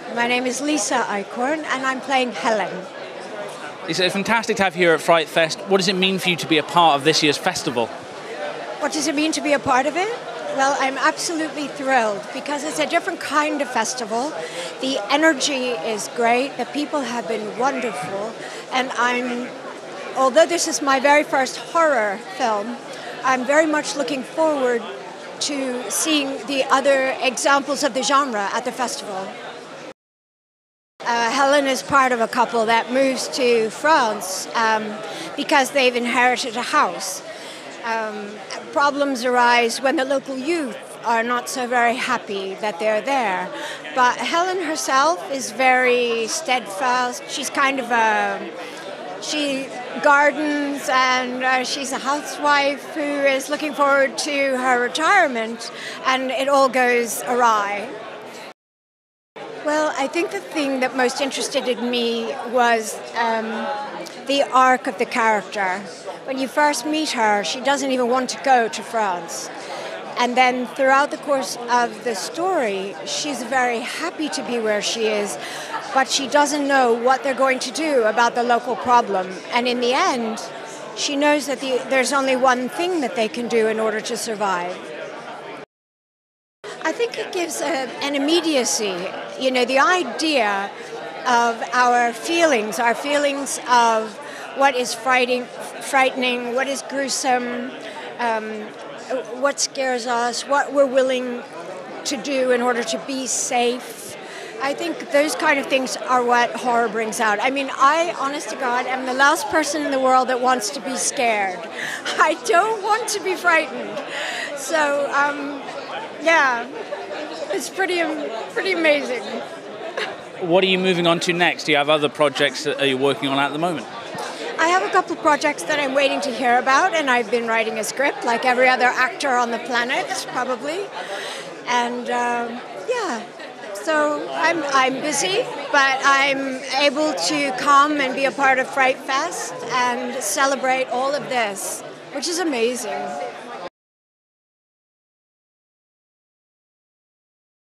My name is Lisa Eichhorn, and I'm playing Helen. It's fantastic to have you here at FrightFest. What does it mean for you to be a part of this year's festival? What does it mean to be a part of it? Well, I'm absolutely thrilled because it's a different kind of festival. The energy is great. The people have been wonderful. And although this is my very first horror film, I'm very much looking forward to seeing the other examples of the genre at the festival. Helen is part of a couple that moves to France because they've inherited a house. Problems arise when the local youth are not so very happy that they're there. But Helen herself is very steadfast. She's kind of she gardens and she's a housewife who is looking forward to her retirement, and it all goes awry. Well, I think the thing that most interested in me was the arc of the character. When you first meet her, she doesn't even want to go to France. And then throughout the course of the story, she's very happy to be where she is, but she doesn't know what they're going to do about the local problem. And in the end, she knows that there's only one thing that they can do in order to survive. I think it gives an immediacy, the idea of our feelings of what is frightening, what is gruesome, what scares us, what we're willing to do in order to be safe. I think those kind of things are what horror brings out. I mean, I, honest to God, am the last person in the world that wants to be scared. I don't want to be frightened. So, yeah, it's pretty amazing. What are you moving on to next? Do you have other projects that you're working on at the moment? I have a couple of projects that I'm waiting to hear about, and I've been writing a script like every other actor on the planet, probably. And yeah, so I'm busy, but I'm able to come and be a part of FrightFest and celebrate all of this, which is amazing.